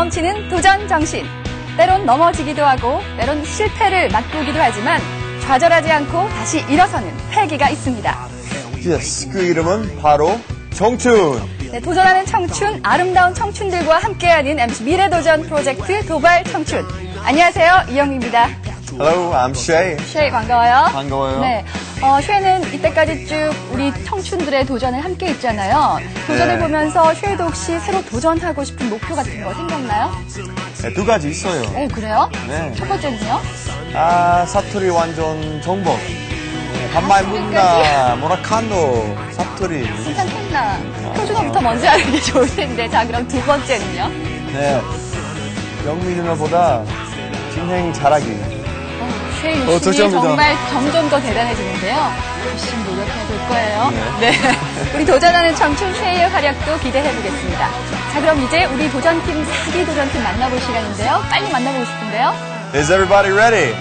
넘치는 도전 정신. 때론 넘어지기도 하고 때론 실패를 맛보기도 하지만 좌절하지 않고 다시 일어서는 패기가 있습니다. Yes, 그 이름은 바로 청춘. 네, 도전하는 청춘, 아름다운 청춘들과 함께하는 MC 미래도전 프로젝트 도발 청춘. 안녕하세요, 이영미입니다. Hello, I'm Shay. 쉐이 반가워요. 반가워요. 네, 쉐이는 이때까지 쭉 우리 청춘들의 도전을 함께 했잖아요. 도전을 보면서 쉐이도 혹시 새로 도전하고 싶은 목표 같은 거 생각나요? 네, 두 가지 있어요. 오, 그래요? 네. 첫 번째는요? 사투리 완전 정복. 한마이 묻나, 모라칸도, 사투리. 일단 했나. 표준어부터 먼저 하는 게 좋을 텐데. 자, 그럼 두 번째는요? 네. 영미 누나보다 진행 잘하기. 쉐이 욕심이 정말 점점 더 대단해지는데요. 열심히 노력해 볼 거예요. 네. 우리 도전하는 청춘 쉐이의 활약도 기대해 보겠습니다. 자, 그럼 이제 우리 도전팀, 4기 도전팀 만나볼 시간인데요. 빨리 만나보고 싶은데요. Is everybody ready?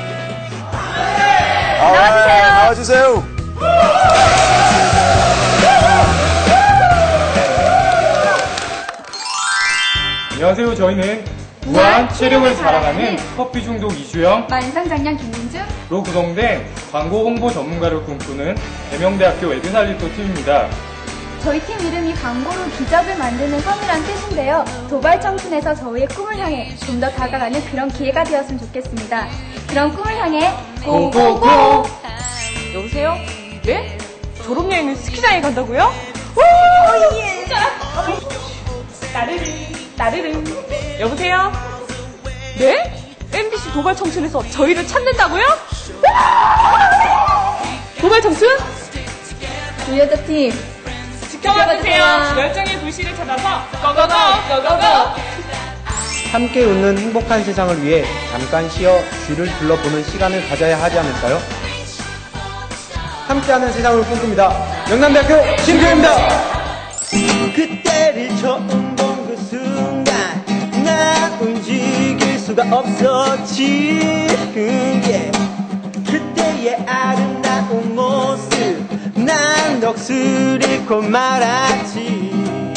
나와주세요. 나와주세요. 안녕하세요. 저희는 무한 체력을 자랑하는 커피 중독 이주영, 만상장량 김민주로 구성된 광고 홍보 전문가를 꿈꾸는 계명대학교 에드살리토 팀입니다. 저희 팀 이름이 광고로 기적을 만드는 섬이란 뜻인데요. 도발 청춘에서 저희의 꿈을 향해 좀 더 다가가는 그런 기회가 되었으면 좋겠습니다. 그런 꿈을 향해 고고고! 여보세요? 네? 졸업여행은 스키장에 간다고요? 오! 예! 따르릉. 여보세요? 네? MBC 도발 청춘에서 저희를 찾는다고요? 도발 청춘? 우리 여자팀 지켜봐주세요. 열정의 불씨를 찾아서 고고고! 함께 웃는 행복한 세상을 위해 잠깐 쉬어 쥐를 둘러보는 시간을 가져야 하지 않을까요? 함께하는 세상을 꿈꿉니다. 영남대학교 신규입니다. 그때를 처음 본 그 순간 난 움직일 수가 없었지. 그때의 아름다운 모습 난 넋을 잃고 말았지.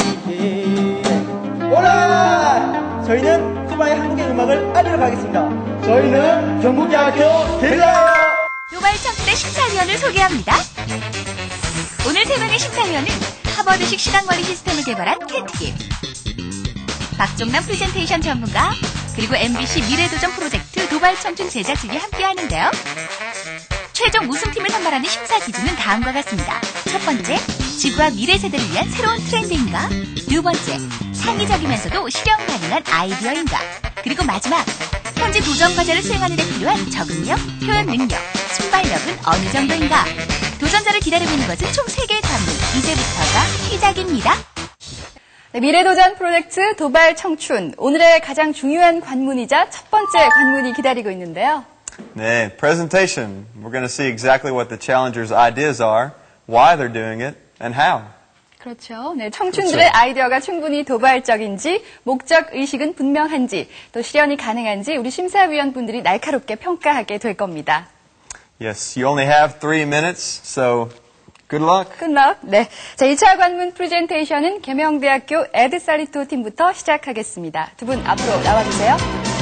오라! 저희는 쿠바의 한국의 음악을 알리러 가겠습니다. 저희는 경북대학교 게릴라예요. 도발 청춘의 심사위원을 소개합니다. 오늘 3명의 심사위원은 하버드식 시간관리 시스템을 개발한 캣팁, 박종남 프레젠테이션 전문가, 그리고 MBC 미래도전 프로젝트 도발 청춘 제작진이 함께하는데요. 최종 우승팀을 선발하는 심사 기준은 다음과 같습니다. 첫 번째, 지구와 미래 세대를 위한 새로운 트렌드인가? 두 번째, 창의적이면서도 실현 가능한 아이디어인가? 그리고 마지막, 현재 도전 과제를 수행하는 데 필요한 적응력, 표현 능력, 순발력은 어느 정도인가? 도전자를 기다리고 있는 것은 총 3개의 관문, 이제부터가 시작입니다. 네, 미래도전 프로젝트 도발 청춘. 오늘의 가장 중요한 관문이자 첫 번째 관문이 기다리고 있는데요. 네, presentation. We're going to see exactly what the challengers' ideas are, why they're doing it, and how. 그렇죠. 네, 청춘들의 아이디어가 충분히 도발적인지, 목적 의식은 분명한지, 또 실현이 가능한지 우리 심사위원분들이 날카롭게 평가하게 될 겁니다. Yes, you only have 3 minutes, so good luck. Good luck. 네. 자, 2차 관문 프레젠테이션은 계명대학교 에드살리토 팀부터 시작하겠습니다. 두 분 앞으로 나와주세요.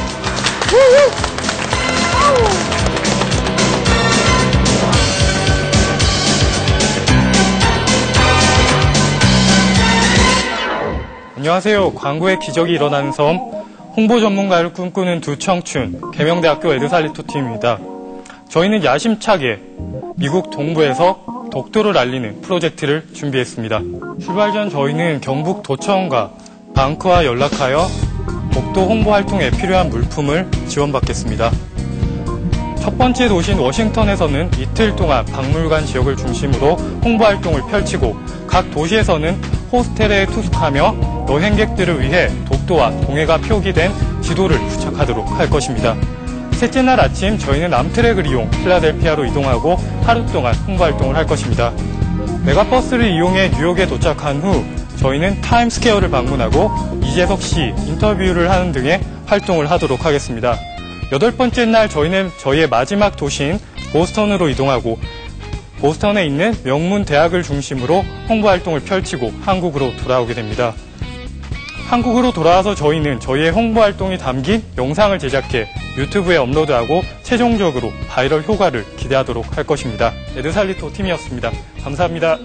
안녕하세요. 광고의 기적이 일어나는 섬, 홍보 전문가를 꿈꾸는 두 청춘, 계명대학교 에드살리토 팀입니다. 저희는 야심차게 미국 동부에서 독도를 알리는 프로젝트를 준비했습니다. 출발 전 저희는 경북 도청과 방크와 연락하여 독도 홍보 활동에 필요한 물품을 지원받겠습니다. 첫 번째 도시인 워싱턴에서는 이틀 동안 박물관 지역을 중심으로 홍보 활동을 펼치고 각 도시에서는 호스텔에 투숙하며 여행객들을 위해 독도와 동해가 표기된 지도를 부착하도록 할 것입니다. 셋째 날 아침 저희는 암트랙을 이용 필라델피아로 이동하고 하루 동안 홍보 활동을 할 것입니다. 메가버스를 이용해 뉴욕에 도착한 후 저희는 타임스퀘어를 방문하고 이재석 씨 인터뷰를 하는 등의 활동을 하도록 하겠습니다. 8번째 날 저희는 저희의 마지막 도시인 보스턴으로 이동하고 보스턴에 있는 명문 대학을 중심으로 홍보 활동을 펼치고 한국으로 돌아오게 됩니다. 한국으로 돌아와서 저희는 저희의 홍보 활동이 담긴 영상을 제작해 유튜브에 업로드하고 최종적으로 바이럴 효과를 기대하도록 할 것입니다. 에드살리토 팀이었습니다. 감사합니다.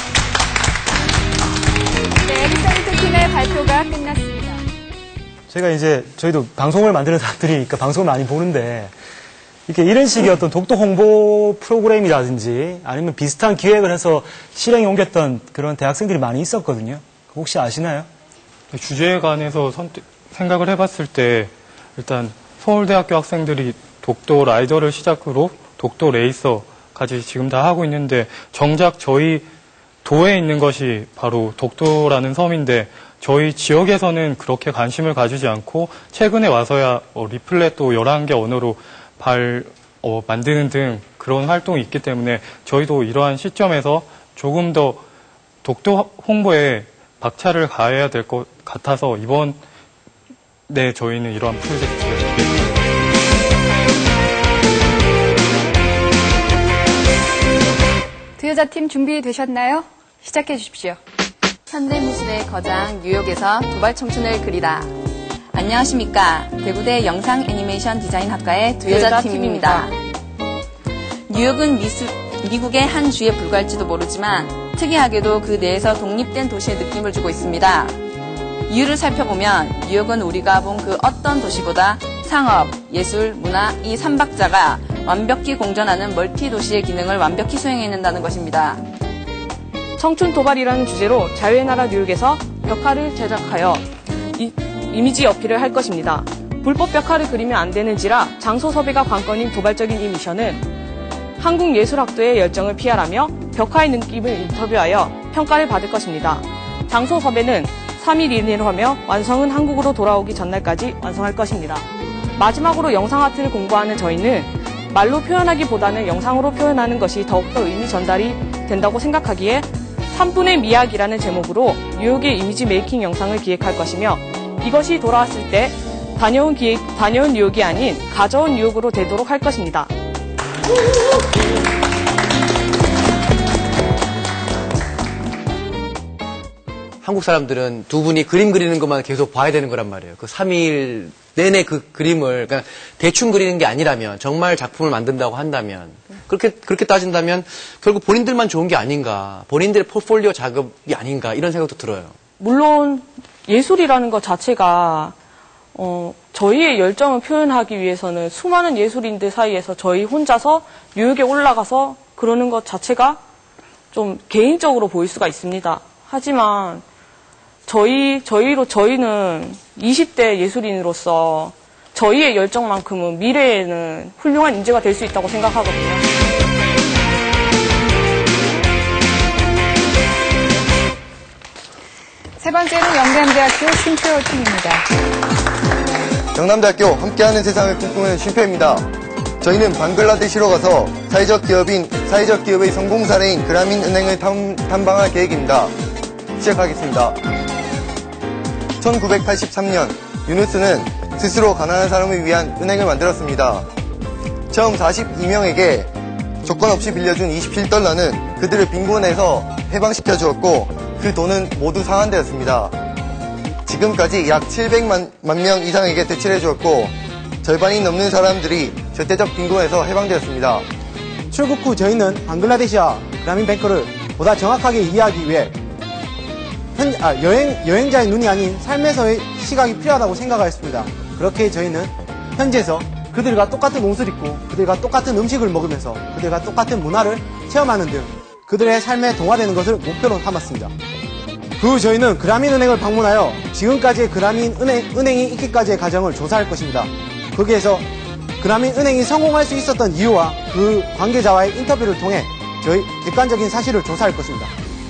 네, 에드살리토 팀의 발표가 끝났습니다. 저희도 방송을 만드는 사람들이니까 방송을 많이 보는데, 이렇게 이런 식의 어떤 독도 홍보 프로그램이라든지 아니면 비슷한 기획을 해서 실행에 옮겼던 그런 대학생들이 많이 있었거든요. 혹시 아시나요? 주제에 관해서 생각을 해봤을 때 일단 서울대학교 학생들이 독도 라이더를 시작으로 독도 레이서까지 지금 다 하고 있는데 정작 저희 도에 있는 것이 바로 독도라는 섬인데 저희 지역에서는 그렇게 관심을 가지지 않고 최근에 와서야 리플렛도 11개 언어로 만드는 등 그런 활동이 있기 때문에 저희도 이러한 시점에서 조금 더 독도 홍보에 박차를 가해야 될 것 같아서 이번에 저희는 이러한 프로젝트를 기획했습니다. 두여자팀 준비되셨나요? 시작해 주십시오. 현대미술의 거장 뉴욕에서 도발 청춘을 그리다. 안녕하십니까. 대구대 영상 애니메이션 디자인 학과의 두여자팀입니다. 뉴욕은 미국의 한 주에 불과할지도 모르지만 특이하게도 그 내에서 독립된 도시의 느낌을 주고 있습니다. 이유를 살펴보면 뉴욕은 우리가 본 그 어떤 도시보다 상업, 예술, 문화 이 3박자가 완벽히 공존하는 멀티 도시의 기능을 완벽히 수행해낸다는 것입니다. 청춘 도발이라는 주제로 자유의 나라 뉴욕에서 벽화를 제작하여 이미지 어필을 할 것입니다. 불법 벽화를 그리면 안 되는지라 장소 섭외가 관건인 도발적인 이 미션은 한국예술학도의 열정을 PR하며 벽화의 느낌을 인터뷰하여 평가를 받을 것입니다. 장소 섭외는 3일 이내로 하며 완성은 한국으로 돌아오기 전날까지 완성할 것입니다. 마지막으로 영상 아트를 공부하는 저희는 말로 표현하기보다는 영상으로 표현하는 것이 더욱더 의미 전달이 된다고 생각하기에 3분의 미학이라는 제목으로 뉴욕의 이미지 메이킹 영상을 기획할 것이며 이것이 돌아왔을 때 다녀온 뉴욕이 아닌 가져온 뉴욕으로 되도록 할 것입니다. 한국 사람들은 두 분이 그림 그리는 것만 계속 봐야 되는 거란 말이에요. 그 3일 내내 그 그림을 그냥 대충 그리는 게 아니라면 정말 작품을 만든다고 한다면 그렇게 따진다면 결국 본인들만 좋은 게 아닌가, 본인들의 포트폴리오 작업이 아닌가 이런 생각도 들어요. 물론 예술이라는 것 자체가 저희의 열정을 표현하기 위해서는 수많은 예술인들 사이에서 저희 혼자서 뉴욕에 올라가서 그러는 것 자체가 좀 개인적으로 보일 수가 있습니다. 하지만 저희는 20대 예술인으로서 저희의 열정만큼은 미래에는 훌륭한 인재가 될 수 있다고 생각하거든요. 세 번째는 영남대학교 쉼표 팀입니다. 영남대학교 함께하는 세상을 꿈꾸는 쉼표입니다. 저희는 방글라데시로 가서 사회적 기업의 성공 사례인 그라민은행을 탐방할 계획입니다. 시작하겠습니다. 1983년 유누스는 스스로 가난한 사람을 위한 은행을 만들었습니다. 처음 42명에게 조건 없이 빌려준 27달러는 그들을 빈곤에서 해방시켜 주었고 그 돈은 모두 상환되었습니다. 지금까지 약 700만 명 이상에게 대출해 주었고 절반이 넘는 사람들이 절대적 빈곤에서 해방되었습니다. 출국 후 저희는 방글라데시와 그라민뱅크를 보다 정확하게 이해하기 위해 여행자의 눈이 아닌 삶에서의 시각이 필요하다고 생각하였습니다. 그렇게 저희는 현지에서 그들과 똑같은 옷을 입고 그들과 똑같은 음식을 먹으면서 그들과 똑같은 문화를 체험하는 등 그들의 삶에 동화되는 것을 목표로 삼았습니다. 그 후 저희는 그라민은행을 방문하여 지금까지의 그라민은행이 있기까지의 과정을 조사할 것입니다. 거기에서 그라민은행이 성공할 수 있었던 이유와 그 관계자와의 인터뷰를 통해 저희 객관적인 사실을 조사할 것입니다.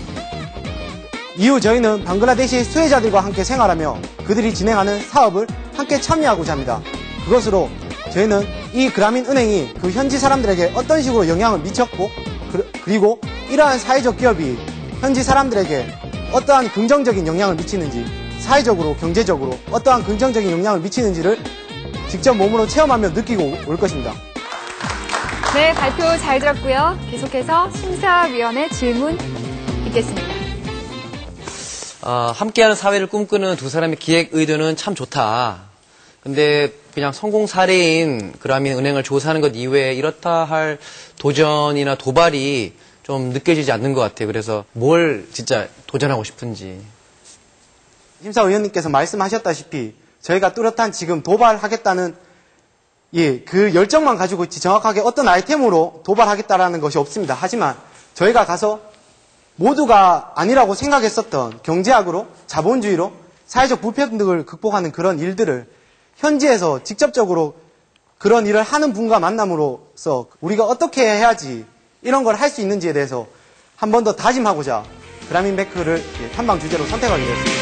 이후 저희는 방글라데시 수혜자들과 함께 생활하며 그들이 진행하는 사업을 함께 참여하고자 합니다. 그것으로 저희는 이 그라민은행이 그 현지 사람들에게 어떤 식으로 영향을 미쳤고 그리고 이러한 사회적 기업이 현지 사람들에게 어떠한 긍정적인 영향을 미치는지 사회적으로 경제적으로 어떠한 긍정적인 영향을 미치는지를 직접 몸으로 체험하며 느끼고 올 것입니다. 네, 발표 잘 들었고요. 계속해서 심사위원의 질문 있겠습니다. 함께하는 사회를 꿈꾸는 두 사람의 기획 의도는 참 좋다. 근데 그냥 성공 사례인 그라민 은행을 조사하는 것 이외에 이렇다 할 도전이나 도발이 좀 느껴지지 않는 것 같아요. 그래서 뭘 진짜 도전하고 싶은지. 심사위원님께서 말씀하셨다시피 저희가 뚜렷한 지금 도발하겠다는 그 열정만 가지고 있지 정확하게 어떤 아이템으로 도발하겠다라는 것이 없습니다. 하지만 저희가 가서 모두가 아니라고 생각했었던 경제학으로 자본주의로 사회적 불평등을 극복하는 그런 일들을 현지에서 직접적으로 그런 일을 하는 분과 만남으로써 우리가 어떻게 해야지 이런 걸 할 수 있는지에 대해서 한 번 더 다짐하고자 그라민 베크를 탐방 주제로 선택하게 되었습니다.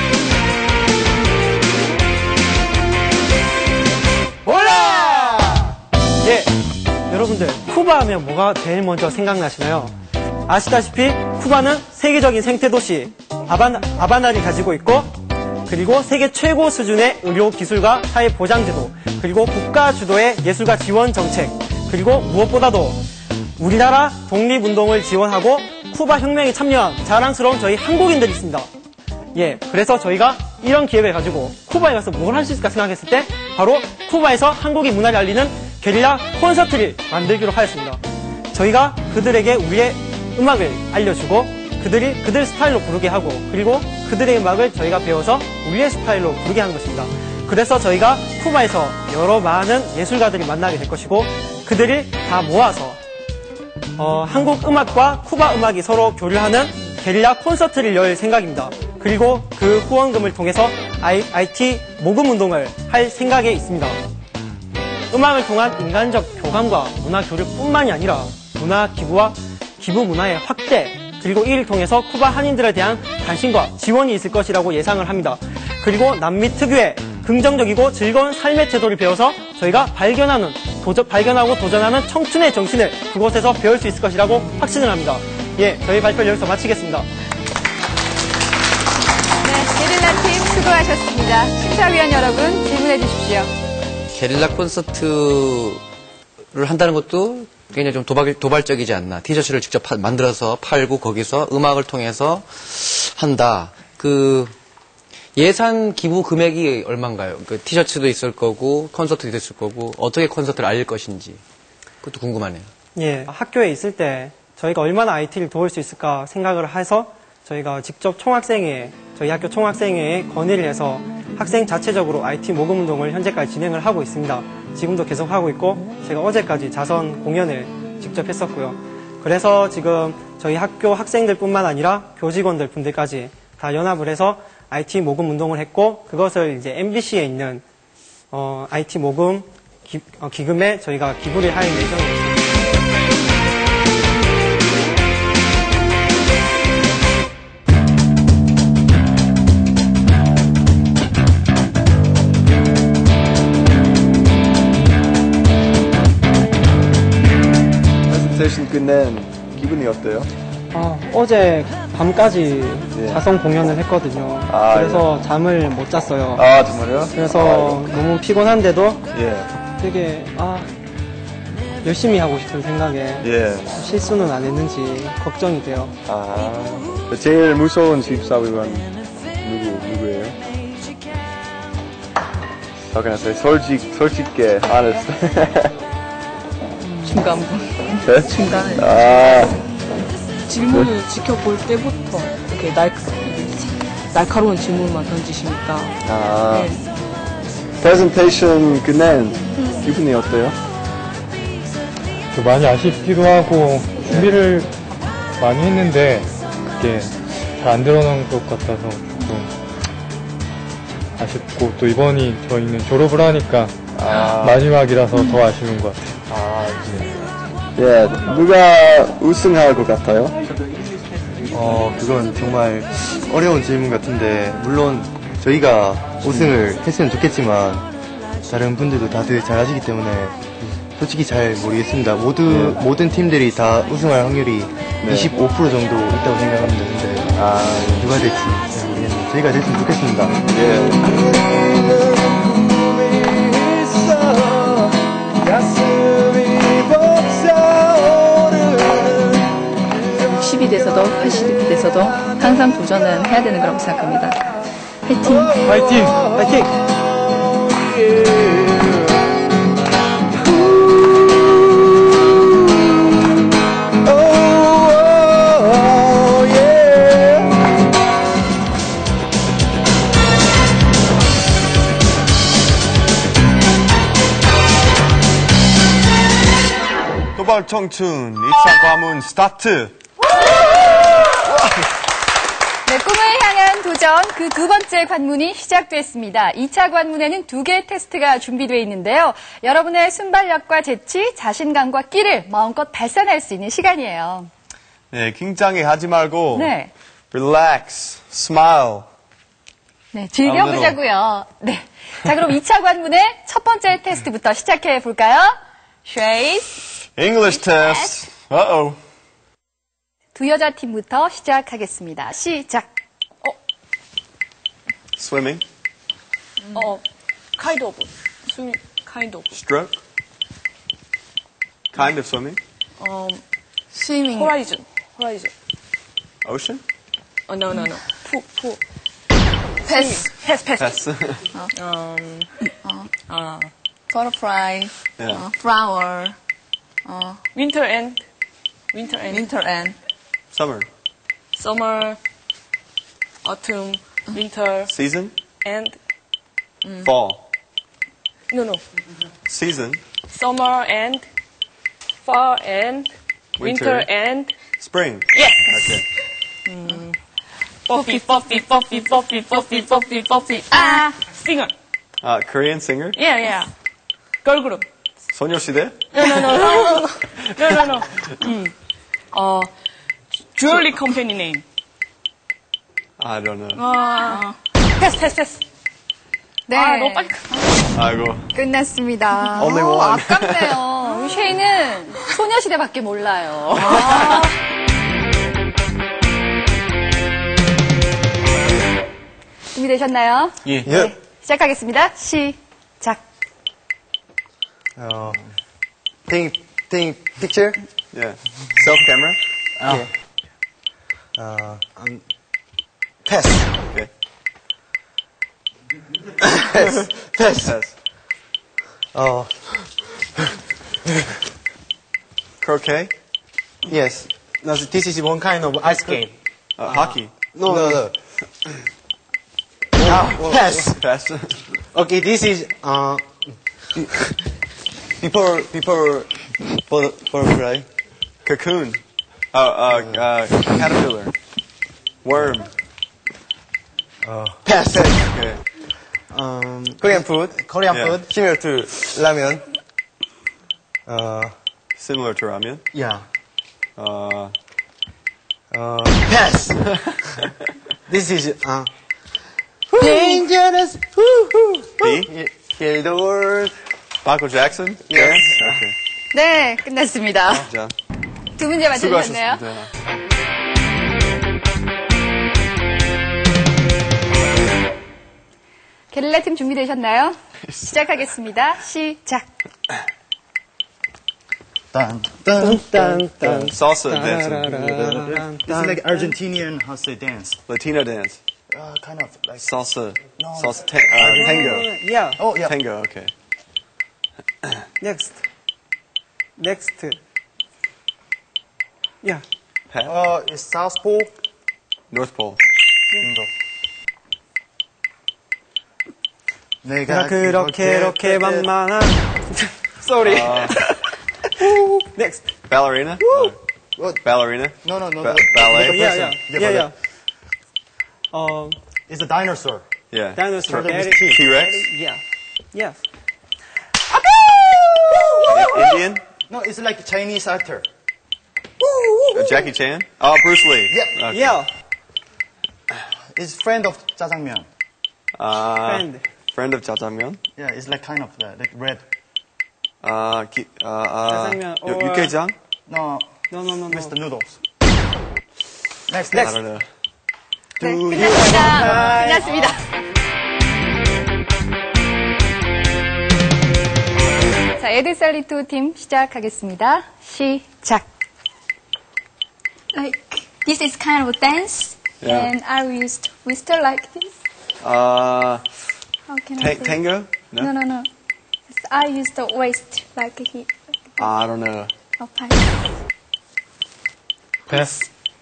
올라! 예, 여러분들 쿠바 하면 뭐가 제일 먼저 생각나시나요? 아시다시피 쿠바는 세계적인 생태도시 하바나를 가지고 있고 그리고 세계 최고 수준의 의료 기술과 사회 보장제도 그리고 국가 주도의 예술가 지원 정책 그리고 무엇보다도 우리나라 독립운동을 지원하고 쿠바 혁명에 참여한 자랑스러운 저희 한국인들이 있습니다. 예, 그래서 저희가 이런 기획을 가지고 쿠바에 가서 뭘 할 수 있을까 생각했을 때 바로 쿠바에서 한국의 문화를 알리는 게릴라 콘서트를 만들기로 하였습니다. 저희가 그들에게 우리의 음악을 알려주고 그들이 그들 스타일로 부르게 하고 그리고 그들의 음악을 저희가 배워서 우리의 스타일로 부르게 하는 것입니다. 그래서 저희가 쿠바에서 여러 많은 예술가들이 만나게 될 것이고 그들을 다 모아서 한국 음악과 쿠바 음악이 서로 교류하는 게릴라 콘서트를 열 생각입니다. 그리고 그 후원금을 통해서 IT 모금 운동을 할 생각에 있습니다. 음악을 통한 인간적 교감과 문화 교류뿐만이 아니라 문화 기부와 기부 문화의 확대 그리고 이를 통해서 쿠바 한인들에 대한 관심과 지원이 있을 것이라고 예상을 합니다. 그리고 남미 특유의 긍정적이고 즐거운 삶의 태도를 배워서 저희가 발견하고 도전하는 청춘의 정신을 그곳에서 배울 수 있을 것이라고 확신을 합니다. 예, 저희 발표를 여기서 마치겠습니다. 네, 게릴라팀 수고하셨습니다. 심사위원 여러분 질문해 주십시오. 게릴라 콘서트를 한다는 것도 굉장히 좀 도발적이지 않나. 티셔츠를 직접 만들어서 팔고 거기서 음악을 통해서 한다. 그 예산 기부 금액이 얼마인가요? 그 티셔츠도 있을 거고 콘서트도 있을 거고 어떻게 콘서트를 알릴 것인지 그것도 궁금하네요. 예, 학교에 있을 때 저희가 얼마나 IT를 도울 수 있을까 생각을 해서 저희가 직접 저희 학교 총학생회에 건의를 해서 학생 자체적으로 IT 모금 운동을 현재까지 진행을 하고 있습니다. 지금도 계속 하고 있고 제가 어제까지 자선 공연을 직접 했었고요. 그래서 지금 저희 학교 학생들뿐만 아니라 교직원들 분들까지 다 연합을 해서 IT 모금 운동을 했고 그것을 이제 MBC에 있는 IT 모금 기금에 저희가 기부를 할 예정입니다. 프레젠테이션 끝낸 기분이 어때요? 어제 밤까지 자선 공연을 했거든요. 그래서 잠을 못 잤어요. 아, 정말요? 그래서 너무 피곤한데도 되게 열심히 하고 싶은 생각에 실수는 안 했는지 걱정이 돼요. 제일 무서운 집사위원 누구예요? How can I say? 솔직히 honest. 중간부. 네? 중간에. 질문을 지켜볼 때부터 이렇게 날카로운 질문만 던지시니까. 프레젠테이션 끝낸 기분이 어때요? 많이 아쉽기도 하고 준비를 많이 했는데 그게 잘 안 드러난 것 같아서 좀 아쉽고 또 이번이 저희는 졸업을 하니까 마지막이라서 더 아쉬운 것 같아요. 예, 누가 우승할 것 같아요? 그건 정말 어려운 질문 같은데, 물론 저희가 우승을 했으면 좋겠지만, 다른 분들도 다들 잘 하시기 때문에, 솔직히 잘 모르겠습니다. 모든 팀들이 다 우승할 확률이 25% 정도 있다고 생각합니다. 근데, 누가 될지 잘 모르겠는데, 저희가 됐으면 좋겠습니다. 돼서도 패시리티 돼서도 항상 도전은 해야 되는 거라고 생각합니다. 화이팅! 화이팅! 화이팅! 도발 청춘 2차 과문 스타트. 네, 꿈을 향한 도전 그 두 번째 관문이 시작됐습니다. 2차 관문에는 2개의 테스트가 준비되어 있는데요. 여러분의 순발력과 재치, 자신감과 끼를 마음껏 발산할 수 있는 시간이에요. 네, 긴장해 하지 말고 네. relax, smile. 네, 즐겨보자고요. 네. 자, 그럼 2차 관문의 첫 번째 테스트부터 시작해 볼까요? 쉐이스. English test. Uh-oh. 두 여자 팀부터 시작하겠습니다. 시작. Swimming. kind of. swimming, kind of. Stroke. Kind of swimming. swimming. horizon. Ocean. No. pool. pass. Pass. butterfly. Yeah. flower. winter and. Summer. summer, autumn, winter, Season. and Fall. no. Season. Summer and fall and winter and Spring. yes. Okay. Poppy. Singer. Korean singer. Yeah. Girl group. 소녀시대. No. Jewelry company name. I don't know. 패스. 네. 너무 빨리. 아이고. 끝났습니다. Only one. 아깝네요. 우리 쉐이는 소녀시대밖에 몰라요. 준비되셨나요? 예. 네, 시작하겠습니다. 시작. Taking picture? Yeah. Self camera. Pass. Okay. Pass. Croquet. Yes. No, this is one kind of ice game. Hockey. No. Pass. Pass. Okay, this is Before butterfly. Cocoon. Caterpillar. Worm. Pass. Okay. Korean food. Yeah. food. Similar to ramen. Similar to ramen. Yeah. Pass. This is Dangerous. B. Heal the world. Michael Jackson. Yes. Okay. 네, 끝났습니다. 자, 두 문제 맞춰주셨네요. 수고하셨습니다. 게릴라 팀 준비되셨나요? 시작하겠습니다. 시작. Salsa dancing. This is like Argentinian, how to say, dance. Latino dance. Kind of like Salsa. No. Salsa. Tango. Yeah. Oh, yeah. Tango. Okay. Next. Yeah. It's South Pole. North Pole. Bingo. 내가 그렇게 만만한. Sorry. Next. Ballerina. What? Ballerina. No. Ballet. Yeah. It's a dinosaur. Yeah. Dinosaur. T-Rex. Yeah. Indian. No, it's like Chinese actor. Jackie Chan. Oh, Bruce Lee. Yeah. Okay. Yeah. It's friend of jjajangmyeon. Friend of jjajangmyeon. Yeah, it's like kind of like red. jjajangmyeon or- 육개장. No. No. Mr. Noodles. Next. I don't know. 네, 끝났습니다. 끝났습니다. 자, 에드살리토 팀 시작하겠습니다. 시작. This is kind of dance, Yeah. and I used whistle like this. How can I say? Tango? No? No. I used the waist like here. I don't know. Oh, 패스.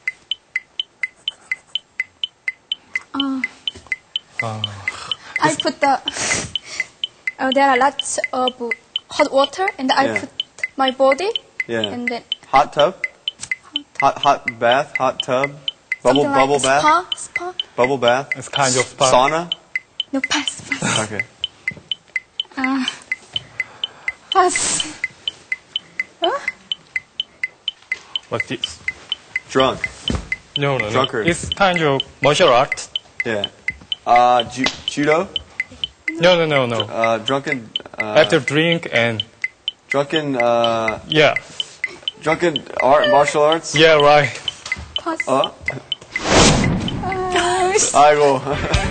I put the. There are lots of hot water, and I Yeah. put my body, Yeah. and then Hot tub? Hot bath? Hot tub? Bubble something like bath? Spa. Bubble bath? It's kind of spa. Sauna? No, pass. Okay. Pass. Like this. Drunk? No. Drunkard. It's kind of martial art. Yeah. Judo? No. Drunken, After drink and drunken, yeah. drunken martial arts? Yeah, right. Pass. 아이고.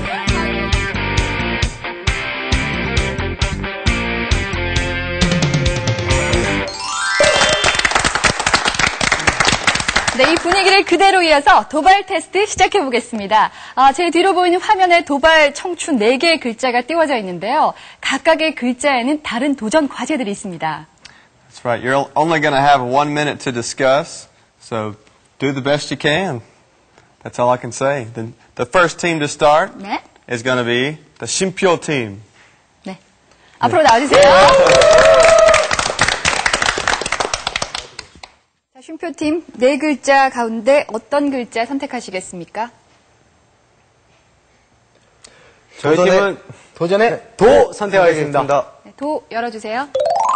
네, 이 분위기를 그대로 이어서 도발 테스트 시작해 보겠습니다. 제 뒤로 보이는 화면에 도발 청춘 4개의 글자가 띄워져 있는데요. 각각의 글자에는 다른 도전 과제들이 있습니다. That's right. You're only going to have 1 minute to discuss, so do the best you can. That's all I can say. The first team to start 네. is going to be the 심표 team. 네. 앞으로 나와주세요. 자, 쉼표팀 4글자 가운데 어떤 글자 선택하시겠습니까? 저희 팀은 도전의 도 선택하겠습니다. 네, 도 열어주세요.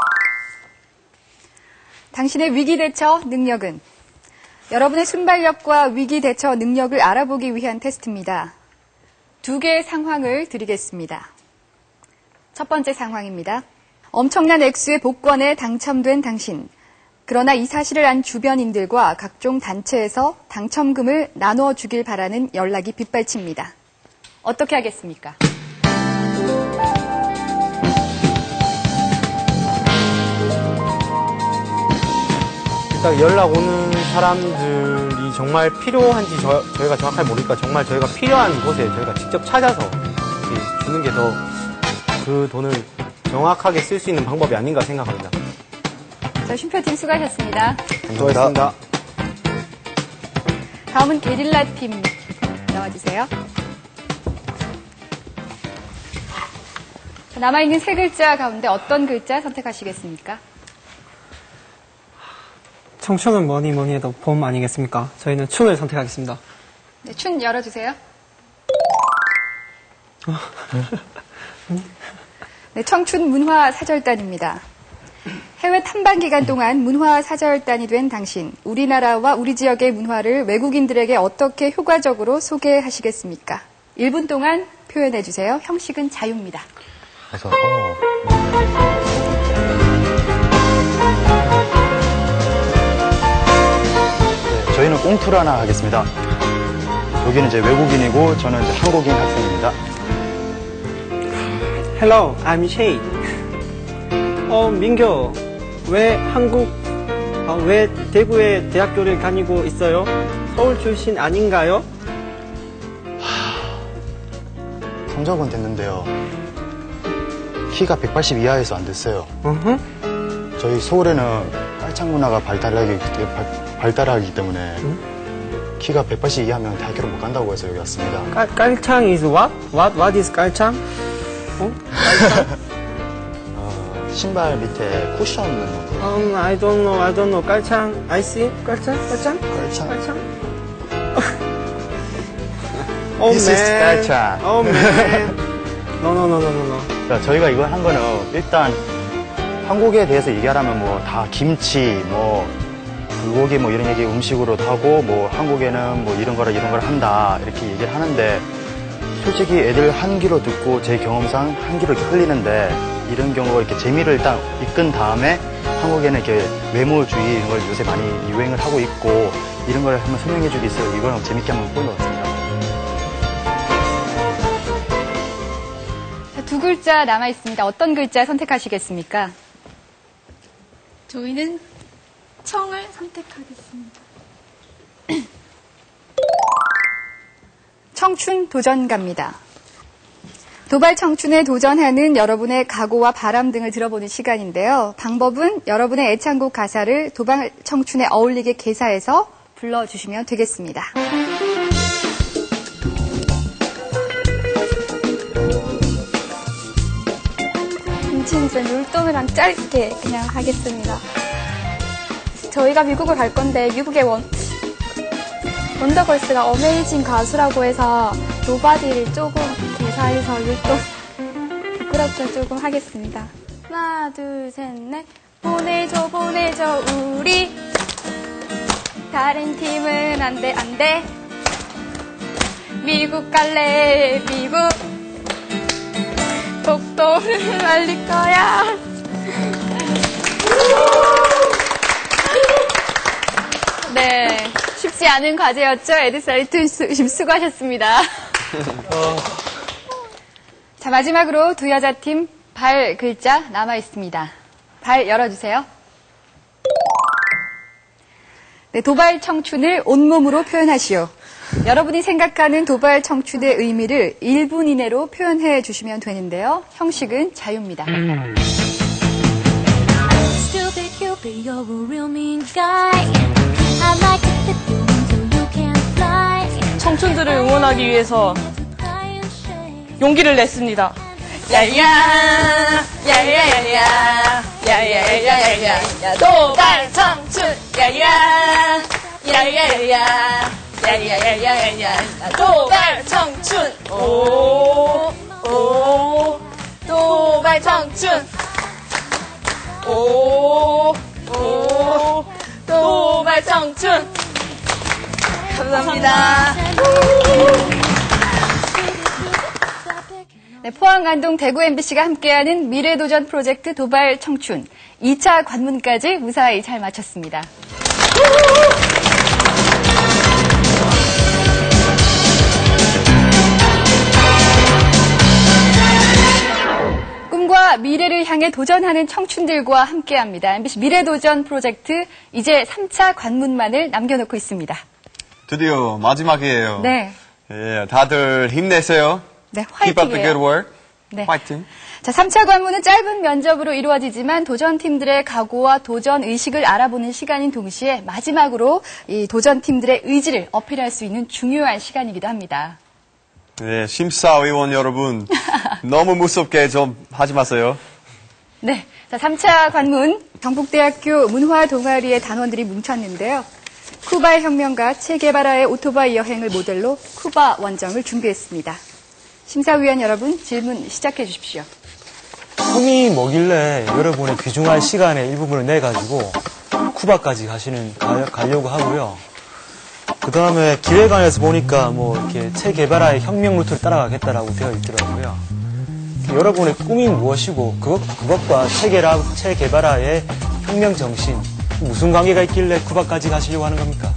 당신의 위기 대처 능력은 여러분의 순발력과 위기 대처 능력을 알아보기 위한 테스트입니다. 2개의 상황을 드리겠습니다. 첫 번째 상황입니다. 엄청난 액수의 복권에 당첨된 당신. 그러나 이 사실을 안 주변인들과 각종 단체에서 당첨금을 나눠 주길 바라는 연락이 빗발칩니다. 어떻게 하겠습니까? 일단 연락 오는 사람들이 정말 필요한지 저희가 정확하게 모르니까 정말 저희가 필요한 곳에 저희가 직접 찾아서 이렇게 주는 게 더 그 돈을 정확하게 쓸 수 있는 방법이 아닌가 생각합니다. 자, 쉼표팀 수고하셨습니다. 수고하셨습니다. 다음은 게릴라 팀 나와주세요. 자, 남아있는 3글자 가운데 어떤 글자 선택하시겠습니까? 청춘은 뭐니 해도 봄 아니겠습니까? 저희는 춤을 선택하겠습니다. 네, 춘 열어주세요. 네, 청춘 문화사절단입니다. 해외 탐방 기간 동안 문화사절단이 된 당신, 우리나라와 우리 지역의 문화를 외국인들에게 어떻게 효과적으로 소개하시겠습니까? 1분 동안 표현해주세요. 형식은 자유입니다. 네, 저희는 꽁투를 하나 하겠습니다. 여기는 이제 외국인이고 저는 이제 한국인 학생입니다. Hello, I'm Shay. 민교, 왜 왜 대구에 대학교를 다니고 있어요? 서울 출신 아닌가요? 성적은 됐는데요. 키가 180 이하에서 안 됐어요. 저희 서울에는 깔창 문화가 발달하기 때문에 키가 180 이하면 대학교를 못 간다고 해서 여기 왔습니다. 깔창 is what? What is 깔창? 깔창? 신발 밑에 쿠션 넣는 거. I don't know. 깔창. I see. 깔창. This is 깔창. Oh man. No. 자, 저희가 이걸 한 거는 일단 한국에 대해서 얘기하려면 뭐 다 김치, 뭐 불고기 뭐 이런 얘기 음식으로도 하고 뭐 한국에는 뭐 이런 거라 한다 이렇게 얘기를 하는데 솔직히 애들 한 귀로 듣고 제 경험상 한 귀로 이렇게 흘리는데 이런 경우가 이렇게 재미를 일단 이끈 다음에 한국에는 이렇게 외모주의 이런 걸 요새 많이 유행을 하고 있고 이런 걸 한번 설명해 주기 위해서 이걸 재밌게 한번 본 것 같습니다. 자, 2글자 남아있습니다. 어떤 글자 선택하시겠습니까? 저희는 청을 선택하겠습니다. 청춘 도전가입니다. 도발 청춘에 도전하는 여러분의 각오와 바람 등을 들어보는 시간인데요. 방법은 여러분의 애창곡 가사를 도발 청춘에 어울리게 개사해서 불러주시면 되겠습니다. 진짜 율동이랑 짧게 그냥 하겠습니다. 저희가 미국을 갈 건데 미국의 원더걸스가 어메이징 가수라고 해서 노바디를 조금 개사해서 율동 부끄럽죠 조금 하겠습니다. 하나 둘 셋 넷 보내줘 보내줘 우리 다른 팀은 안돼 안돼 미국 갈래 미국 독도를 날릴 거야. 네, 쉽지 않은 과제였죠. 에드사리트 수고하셨습니다. 자, 마지막으로 두 여자 팀 발 글자 남아 있습니다. 발 열어주세요. 네, 도발 청춘을 온몸으로 표현하시오. 여러분이 생각하는 도발 청춘의 의미를 1분 이내로 표현해 주시면 되는데요. 형식은 자유입니다. 청춘들을 응원하기 위해서 용기를 냈습니다. 야야 야야야야 야야야야야 도발 청춘 야야 야야야야 야야야야야 도발 청춘 오 도발 청춘 오 도발 청춘 감사합니다. 네, 포항, 안동, 대구 MBC가 함께하는 미래도전 프로젝트 도발 청춘 2차 관문까지 무사히 잘 마쳤습니다. 꿈과 미래를 향해 도전하는 청춘들과 함께합니다. MBC 미래도전 프로젝트 이제 3차 관문만을 남겨놓고 있습니다. 드디어 마지막이에요. 네. 예, 다들 힘내세요. 네, Keep up the good 화이팅이에요. work. 네. 화이팅. 자, 3차 관문은 짧은 면접으로 이루어지지만 도전팀들의 각오와 도전 의식을 알아보는 시간인 동시에 마지막으로 이 도전팀들의 의지를 어필할 수 있는 중요한 시간이기도 합니다. 네, 심사위원 여러분, 너무 무섭게 좀 하지 마세요. 네, 자, 3차 관문 경북대학교 문화 동아리의 단원들이 뭉쳤는데요. 쿠바의 혁명가 체게바라의 오토바이 여행을 모델로 쿠바 원정을 준비했습니다. 심사위원 여러분, 질문 시작해 주십시오. 꿈이 뭐길래 여러분의 귀중한 시간의 일부분을 내가지고 쿠바까지 가려고 하고요. 그 다음에 기획안에서 보니까 뭐 이렇게 체게바라의 혁명 루트를 따라가겠다라고 되어 있더라고요. 여러분의 꿈이 무엇이고 그것과 체게바라의 혁명 정신 무슨 관계가 있길래 쿠바까지 가시려고 하는 겁니까?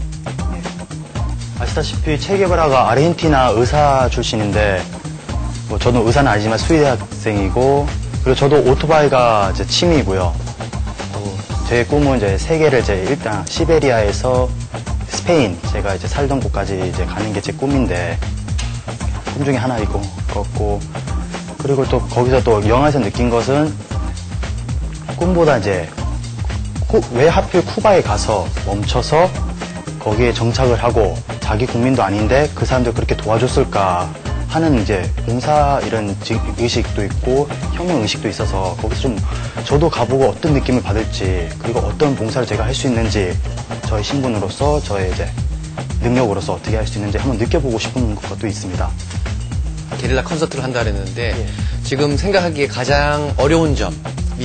아시다시피 체게바라가 아르헨티나 의사 출신인데 뭐 저도 의사는 아니지만 수의대학생이고 그리고 저도 오토바이가 이제 취미이고요. 제 꿈은 이제 세계를 일단 시베리아에서 스페인 제가 이제 살던 곳까지 이제 가는 게 제 꿈인데 꿈 중에 하나이고 그렇고 그리고 또 거기서 또 영화에서 느낀 것은 꿈보다 이제 왜 하필 쿠바에 가서 멈춰서 거기에 정착을 하고 자기 국민도 아닌데 그 사람들 그렇게 도와줬을까 하는 이제 봉사 이런 의식도 있고 혁명 의식도 있어서 거기서 좀 저도 가보고 어떤 느낌을 받을지 그리고 어떤 봉사를 제가 할 수 있는지 저의 신분으로서 저의 이제 능력으로서 어떻게 할 수 있는지 한번 느껴보고 싶은 것도 있습니다. 게릴라 콘서트를 한다 그랬는데 지금 생각하기에 가장 어려운 점이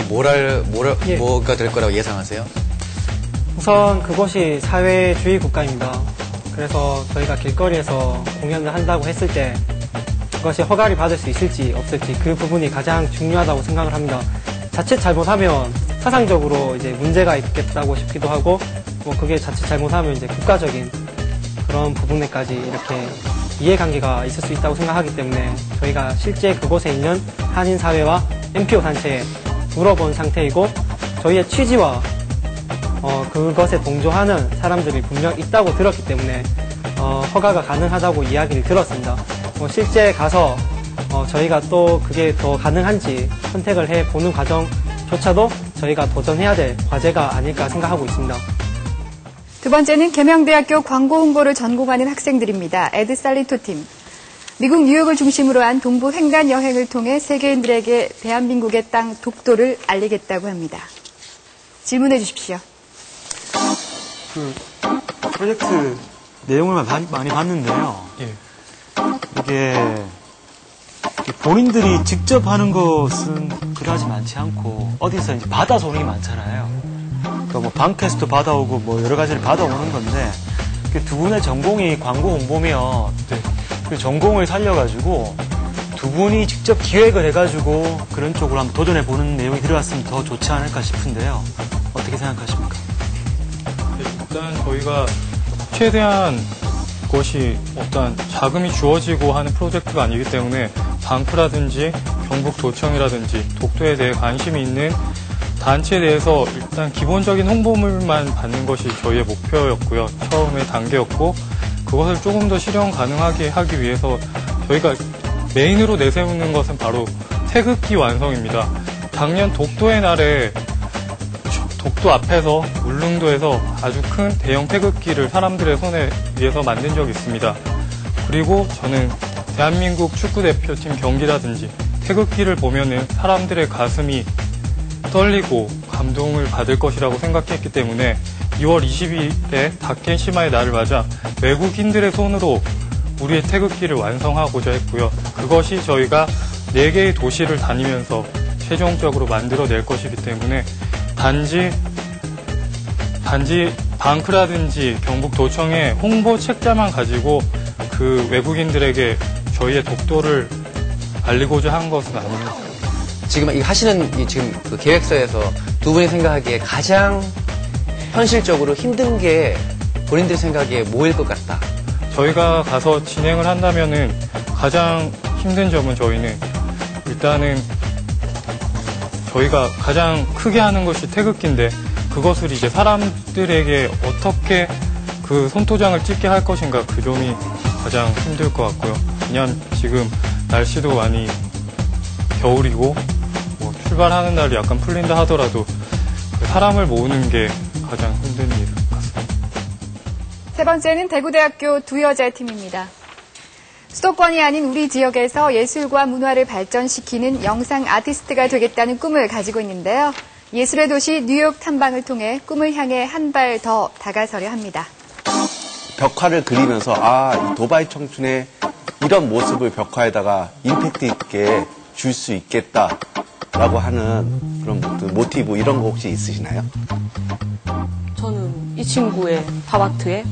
뭐가 될 거라고 예상하세요? 우선 그곳이 사회주의 국가입니다. 그래서 저희가 길거리에서 공연을 한다고 했을 때 그것이 허가를 받을 수 있을지 없을지 그 부분이 가장 중요하다고 생각을 합니다. 자칫 잘못하면 사상적으로 이제 문제가 있겠다고 싶기도 하고 뭐 그게 자칫 잘못하면 이제 국가적인 그런 부분에까지 이렇게 이해관계가 있을 수 있다고 생각하기 때문에 저희가 실제 그곳에 있는 한인사회와 NPO 단체에 물어본 상태이고 저희의 취지와 그것에 동조하는 사람들이 분명 있다고 들었기 때문에 허가가 가능하다고 이야기를 들었습니다. 실제 가서 저희가 또 그게 더 가능한지 선택을 해보는 과정조차도 저희가 도전해야 될 과제가 아닐까 생각하고 있습니다. 두 번째는 계명대학교 광고 홍보를 전공하는 학생들입니다. 에드 살리토 팀. 미국 뉴욕을 중심으로 한 동부 횡단 여행을 통해 세계인들에게 대한민국의 땅 독도를 알리겠다고 합니다. 질문해 주십시오. 그 프로젝트 내용을 많이 봤는데요. 이게 본인들이 직접 하는 것은 그다지 많지 않고 어디서 이제 받아서 오는 게 많잖아요. 그러니까 뭐 방캐스트 받아오고 뭐 여러 가지를 받아오는 건데 두 분의 전공이 광고 홍보면 그 전공을 살려가지고 두 분이 직접 기획을 해가지고 그런 쪽으로 한번 도전해 보는 내용이 들어갔으면 더 좋지 않을까 싶은데요. 어떻게 생각하십니까? 일단 저희가 최대한 그것이 어떤 자금이 주어지고 하는 프로젝트가 아니기 때문에 방크라든지 경북도청이라든지 독도에 대해 관심이 있는 단체에 대해서 일단 기본적인 홍보물만 받는 것이 저희의 목표였고요. 처음의 단계였고 그것을 조금 더 실현 가능하게 하기 위해서 저희가 메인으로 내세우는 것은 바로 태극기 완성입니다. 작년 독도의 날에 독도 앞에서 울릉도에서 아주 큰 대형 태극기를 사람들의 손에 의해서 만든 적이 있습니다. 그리고 저는 대한민국 축구대표팀 경기라든지 태극기를 보면은 사람들의 가슴이 떨리고 감동을 받을 것이라고 생각했기 때문에 2월 22일에 다켄시마의 날을 맞아 외국인들의 손으로 우리의 태극기를 완성하고자 했고요. 그것이 저희가 4개의 도시를 다니면서 최종적으로 만들어낼 것이기 때문에 단지 방크라든지 경북도청의 홍보 책자만 가지고 그 외국인들에게 저희의 독도를 알리고자 한 것은 아닙니다. 지금 이 하시는 지금 그 계획서에서 두 분이 생각하기에 가장 현실적으로 힘든 게 본인들 생각에 뭐일 것 같다. 저희가 가서 진행을 한다면은 가장 힘든 점은 저희는 일단은 저희가 가장 크게 하는 것이 태극기인데 그것을 이제 사람들에게 어떻게 그 손토장을 찍게 할 것인가 그 점이 가장 힘들 것 같고요. 왜냐하면 지금 날씨도 많이 겨울이고 뭐 출발하는 날이 약간 풀린다 하더라도 그 사람을 모으는 게 가장 힘든 일 같습니다. 세 번째는 대구대학교 두 여자팀입니다. 수도권이 아닌 우리 지역에서 예술과 문화를 발전시키는 영상 아티스트가 되겠다는 꿈을 가지고 있는데요. 예술의 도시 뉴욕 탐방을 통해 꿈을 향해 한 발 더 다가서려 합니다. 벽화를 그리면서 이 도바이 청춘의 이런 모습을 벽화에다가 임팩트 있게 줄 수 있겠다라고 하는 그런 모티브 이런 거 혹시 있으시나요? 저는 이 친구의 팝아트에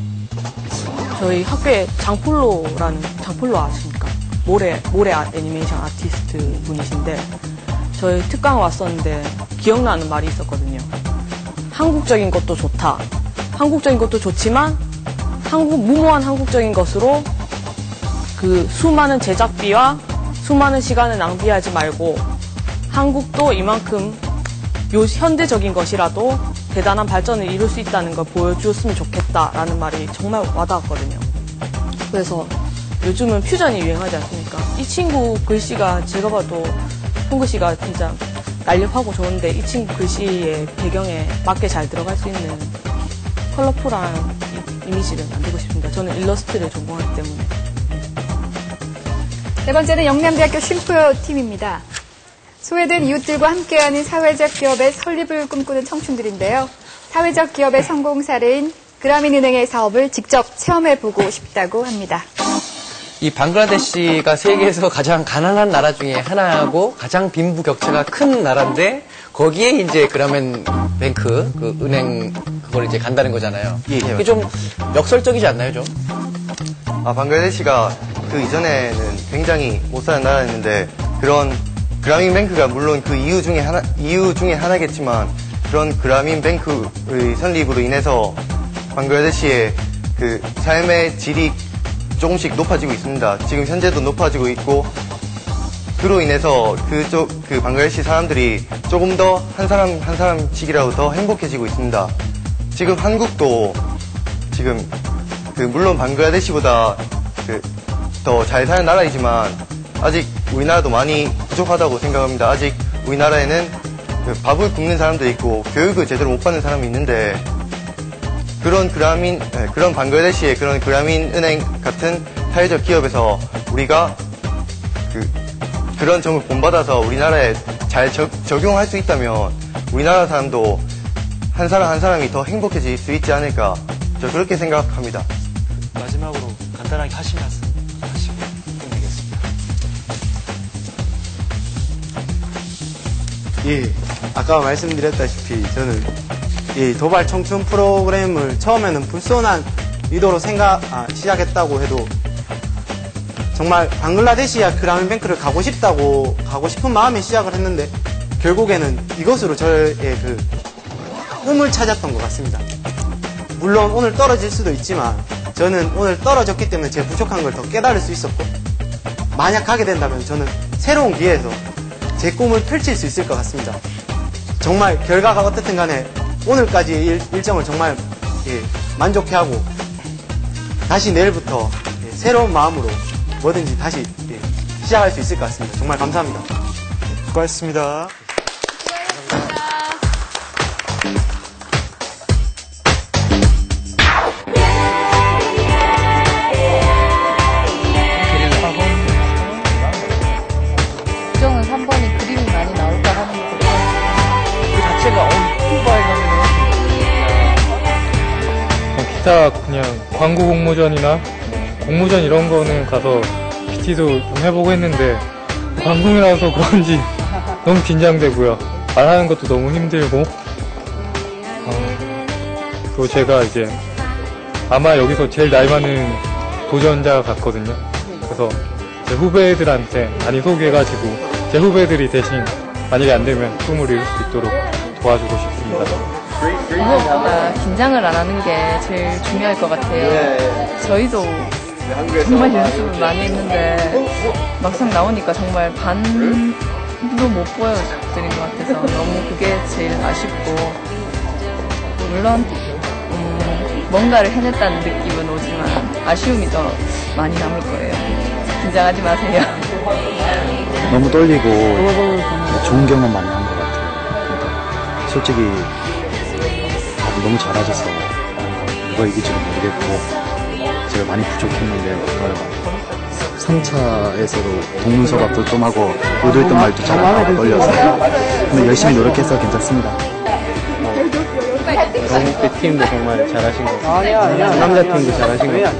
저희 학교에 장폴로 아십니까? 모래 애니메이션 아티스트 분이신데 저희 특강 왔었는데 기억나는 말이 있었거든요. 한국적인 것도 좋다. 한국적인 것도 좋지만 무모한 한국적인 것으로 그 수많은 제작비와 수많은 시간을 낭비하지 말고 한국도 이만큼 현대적인 것이라도 대단한 발전을 이룰 수 있다는 걸 보여주었으면 좋겠다라는 말이 정말 와닿았거든요. 그래서 요즘은 퓨전이 유행하지 않습니까? 이 친구 글씨가 제가 봐도 손글씨가 진짜 날렵하고 좋은데 이 친구 글씨의 배경에 맞게 잘 들어갈 수 있는 컬러풀한 이미지를 만들고 싶습니다. 저는 일러스트를 전공하기 때문에. 네 번째는 영남대학교 쉼표 팀입니다. 소외된 이웃들과 함께하는 사회적 기업의 설립을 꿈꾸는 청춘들인데요. 사회적 기업의 성공 사례인 그라민은행의 사업을 직접 체험해보고 싶다고 합니다. 이 방글라데시가 세계에서 가장 가난한 나라 중에 하나고 가장 빈부격차가 큰 나라인데 거기에 이제 그라민 뱅크 그 은행 그걸 이제 간다는 거잖아요. 이게 좀 역설적이지 않나요, 좀? 방글라데시가 그 이전에는 굉장히 못 사는 나라였는데 그런 그라민 뱅크가 물론 그 이유 중에 하나겠지만 그런 그라민 뱅크의 설립으로 인해서 방글라데시의 그 삶의 질이 조금씩 높아지고 있습니다. 지금 현재도 높아지고 있고 그로 인해서 그 방글라데시 사람들이 조금 더 한 사람씩이라도 더 행복해지고 있습니다. 지금 한국도 지금 물론 방글라데시보다 더 잘 사는 나라이지만 아직 우리나라도 많이 부족하다고 생각합니다. 아직 우리나라에는 밥을 굶는 사람도 있고 교육을 제대로 못 받는 사람이 있는데 그런 방글라데시의 그런 그라민 은행 같은 사회적 기업에서 우리가 그런 점을 본받아서 우리나라에 잘 적용할 수 있다면 우리나라 사람도 한 사람 한 사람이 더 행복해질 수 있지 않을까 저 그렇게 생각합니다. 마지막으로 간단하게 하시고 끝내겠습니다. 예, 아까 말씀드렸다시피 저는 이 도발 청춘 프로그램을 처음에는 불손한 의도로 시작했다고 해도 정말 방글라데시아 그라민뱅크를 가고 싶은 마음에 시작을 했는데 결국에는 이것으로 저의 꿈을 찾았던 것 같습니다. 물론 오늘 떨어질 수도 있지만 저는 오늘 떨어졌기 때문에 제 부족한 걸 더 깨달을 수 있었고 만약 가게 된다면 저는 새로운 기회에서 제 꿈을 펼칠 수 있을 것 같습니다. 정말 결과가 어떻든 간에 오늘까지의 일정을 정말 만족해하고 다시 내일부터 새로운 마음으로 뭐든지 다시 시작할 수 있을 것 같습니다. 정말 감사합니다. 수고하셨습니다. 걱정은 3번이 그림이 많이 나올까 하는 거고 그 자체가 기타 그냥 광고 공모전이나 공모전 이런 거는 가서 PT도 좀 해보고 했는데 방송이라서 그런지 너무 긴장되고요. 말하는 것도 너무 힘들고 그리고 제가 이제 아마 여기서 제일 나이 많은 도전자 같거든요. 그래서 제 후배들한테 많이 소개해가지고 제 후배들이 대신 만약에 안 되면 꿈을 이룰 수 있도록 도와주고 싶습니다. 무엇보다 긴장을 안 하는 게 제일 중요할 것 같아요. 저희도 정말 연습을 많이 했는데 막상 나오니까 정말 반도 못 보여드린 것 같아서 너무 그게 제일 아쉽고 물론 뭔가를 해냈다는 느낌은 오지만 아쉬움이 더 많이 남을 거예요. 긴장하지 마세요. 너무 떨리고 좋은 경험 많이 한 것 같아요. 솔직히 다들 너무 잘하셔서 누가 이길지도 모르겠고 제가 많이 부족했는데 3차에서도 동문서답도 좀 하고 의도했던 말도 잘 안 하고 떨려서 근데 열심히 노력해서 괜찮습니다. 영국대 팀도 정말 잘하신 것 같아요. 남자 팀도 잘하신 것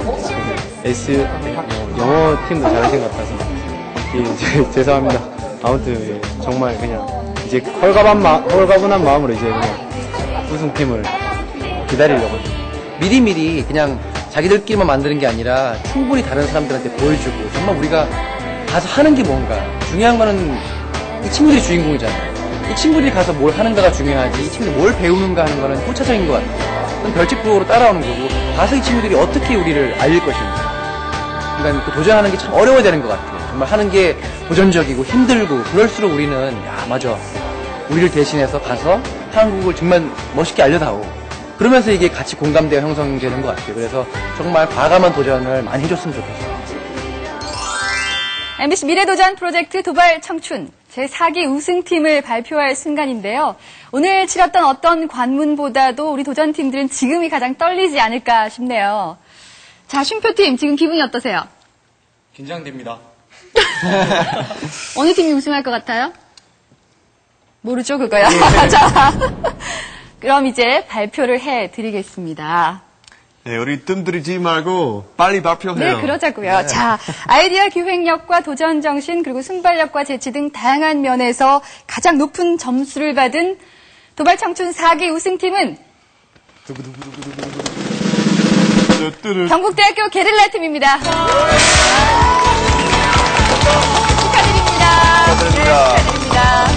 같아요. 영어 팀도 잘하신 것 같아서 죄송합니다. 아무튼 정말 그냥 이제 홀가분한 마음으로 이제 그냥 우승팀을 기다리려고 미리미리 그냥 자기들끼리만 만드는 게 아니라 충분히 다른 사람들한테 보여주고 정말 우리가 가서 하는 게 뭔가 중요한 거는 이 친구들이 주인공이잖아요. 이 친구들이 가서 뭘 하는가가 중요하지 이 친구들이 뭘 배우는가 하는 거는 후차적인 것 같아요. 그건 별칙부호로 따라오는 거고 가서 이 친구들이 어떻게 우리를 알릴 것인가 그러니까 그 도전하는 게 참 어려워야 되는 것 같아요. 정말 하는 게 도전적이고 힘들고 그럴수록 우리는 야 맞아 우리를 대신해서 가서 한국을 정말 멋있게 알려다오 그러면서 이게 같이 공감대가 형성되는 것 같아요. 그래서 정말 과감한 도전을 많이 해줬으면 좋겠어요. MBC 미래도전 프로젝트 도발 청춘 제4기 우승팀을 발표할 순간인데요. 오늘 치렀던 어떤 관문보다도 우리 도전팀들은 지금이 가장 떨리지 않을까 싶네요. 자, 쉼표팀 지금 기분이 어떠세요? 긴장됩니다. 어느 팀이 우승할 것 같아요? 모르죠, 그거요. 자, 그럼 이제 발표를 해드리겠습니다. 네, 우리 뜸들이지 말고 빨리 발표해요. 네, 그러자고요. 네. 자, 아이디어 기획력과 도전 정신 그리고 순발력과 재치 등 다양한 면에서 가장 높은 점수를 받은 도발 청춘 4기 우승팀은 경북대학교 게릴라 팀입니다. 축하드립니다. 네, 축하드립니다.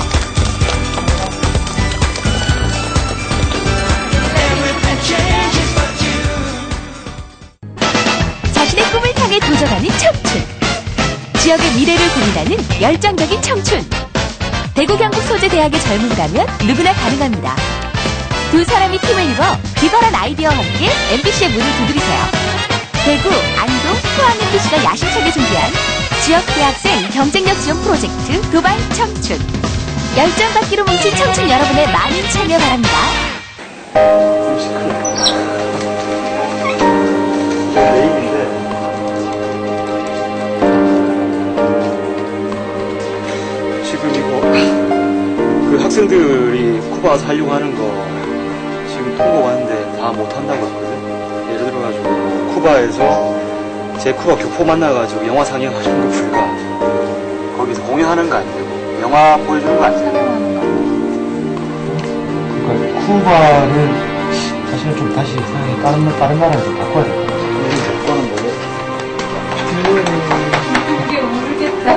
자신의 꿈을 향해 도전하는 청춘. 지역의 미래를 고민하는 열정적인 청춘. 대구 경북 소재대학의 젊은가면 누구나 가능합니다. 두 사람이 팀을 이뤄 기발한 아이디어와 함께 MBC의 문을 두드리세요. 대구, 안동, 포항 MBC가 야심차게 준비한 지역 대학생 경쟁력 지원 프로젝트 도발 청춘. 열정 받기로 뭉친 청춘 여러분의 많은 참여 바랍니다. 지금 이거 그 학생들이 쿠바 와서 하려고 하는 거 지금 통보가 왔는데 다 못한다고 했거든. 예를 들어가지고 쿠바에서 제 쿠바 교포 만나가지고 영화 상영하는 거 불가. 거기서 공연하는 거 안 되고 영화 보여주는 거 안 되고. 그러니까 쿠바는 사실은 좀 다시 생각이 다른 나라에서 좀 바꿔야 될 것 같아요. 조건은 뭐예요? 이게 모르겠다.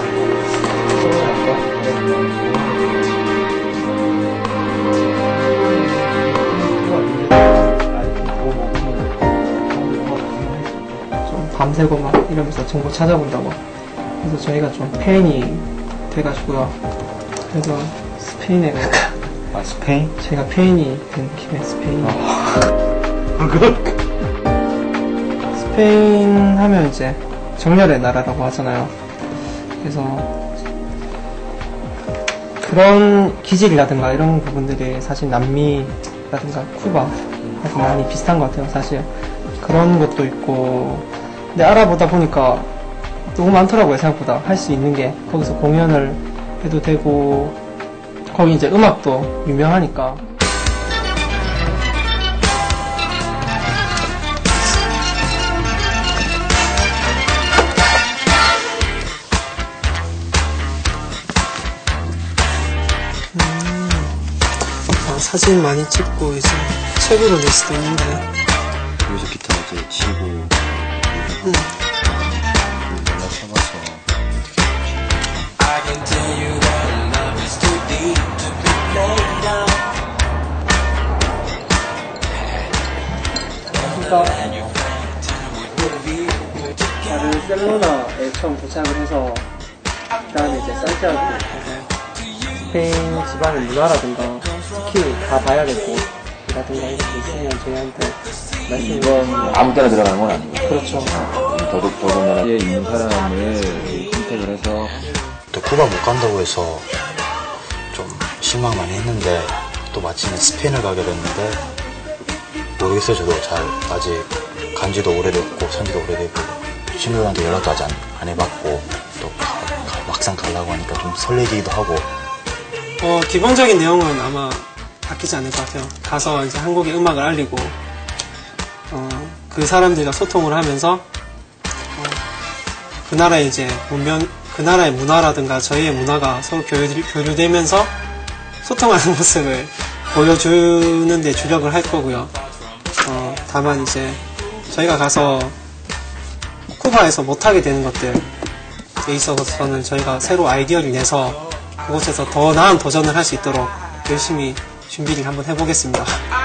좀 밤새고 막 이러면서 정보 찾아본다고. 그래서 저희가 좀 팬이 돼가지고요. 그래서 스페인에 아, 스페인? 제가 팬이 된 김에 스페인. 스페인 하면 이제 정열의 나라라고 하잖아요. 그래서 그런 기질이라든가 이런 부분들이 사실 남미라든가 쿠바하고 많이 비슷한 것 같아요. 사실 그런 것도 있고. 근데 알아보다 보니까 너무 많더라고요. 생각보다 할 수 있는 게. 거기서 공연을 해도 되고 거기 이제 음악도 유명하니까. 사진 많이 찍고 이제 책으로 낼 수도 있는데. 여기서 기타 이제 치고 연락 써봐서 바르셀로나에 처음 도착을 해서 그다음에 이제 산티아고 스페인 지방의 문화라든가 특히 가봐야 될 곳이라든가 이런 게 있으면 저희한테 말씀을. 이건 아무 때나 들어가는 건 아니고. 그렇죠. 더더군다나에 있는 사람을 선택을 해서. 또 쿠바 못 간다고 해서 좀 실망 많이 했는데 또 마침내 스페인을 가게 됐는데 모르겠어요. 저도 잘 아직 간지도 오래됐고 산지도 오래됐고 친구들한테 연락도 아직 안 해봤고 또 막상 가려고 하니까 좀 설레기도 하고. 기본적인 내용은 아마 바뀌지 않을 것 같아요. 가서 이제 한국의 음악을 알리고 그 사람들과 소통을 하면서 그 나라의 이제 그 나라의 문화라든가 저희의 문화가 서로 교류되면서 소통하는 모습을 보여주는 데 주력을 할 거고요. 다만 이제 저희가 가서 쿠바에서 못하게 되는 것들에 있어서는 저희가 새로 아이디어를 내서 그곳에서 더 나은 도전을 할 수 있도록 열심히 준비를 한번 해보겠습니다.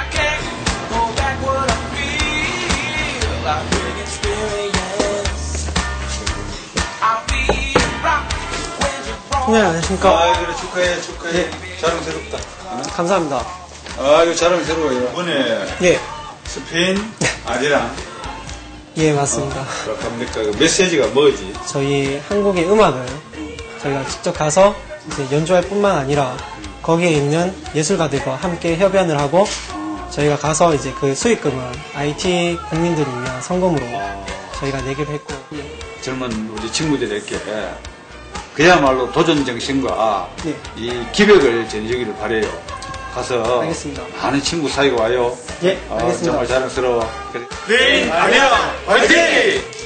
네, 안녕하십니까. 그래, 축하해. 네. 자랑스럽다. 감사합니다. 이거 자랑스러워요. 이번에 예. 스페인 아리랑. 예, 맞습니다. 그렇습니까? 그 메시지가 뭐지? 저희 한국의 음악을 저희가 직접 가서 이제 연주할 뿐만 아니라 거기에 있는 예술가들과 함께 협연을 하고 저희가 가서 이제 그 수익금을 IT 국민들을 위한 성금으로 저희가 내기로 했고. 젊은 우리 친구들에게 그야말로 도전 정신과 네. 이 기백을 전해주기를 바래요. 가서 알겠습니다. 많은 친구 사이가 와요. 예, 알겠습니다. 정말 자랑스러워. 스페인 아리랑 화이팅!